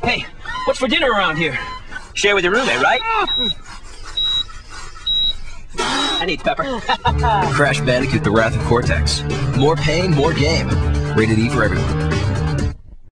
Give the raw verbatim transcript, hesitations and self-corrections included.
Hey, what's for dinner around here? Share with your roommate, right? I need pepper. Crash Bandicoot: The Wrath of Cortex. More pain, more game. Rated E for everyone.